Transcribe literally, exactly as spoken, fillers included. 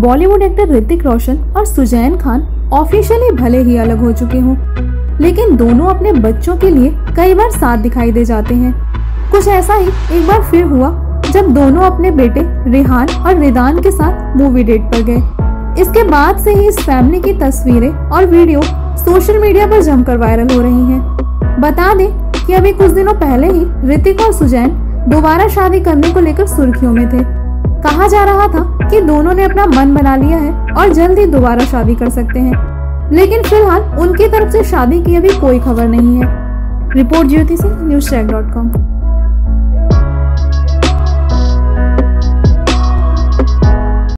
Bollywood actor Hrithik Roshan और Suzanne Khan officially भले ही अलग हो चुके हों, लेकिन दोनों अपने बच्चों के लिए कई बार साथ दिखाई दे जाते हैं। कुछ ऐसा ही एक बार फिर हुआ जब दोनों अपने बेटे रेहान और रिदान के साथ मूवी डेट पर गए। इसके बाद से ही इस फैमिली की तस्वीरें और वीडियो सोशल मीडिया पर जमकर वायरल हो रही हैं। बता दें कि अभी कुछ दिनों पहले ही ऋतिक और सुजैन दोबारा शादी करने को लेकर सुर्खियों में थे। कहा जा रहा था कि दोनों ने अपना मन बना लिया है और जल्द ही दोबारा शादी कर सकते हैं, लेकिन फिलहाल उनकी तरफ से शादी की अभी कोई खबर नहीं है। Report Jyoti Singh, news check dot com.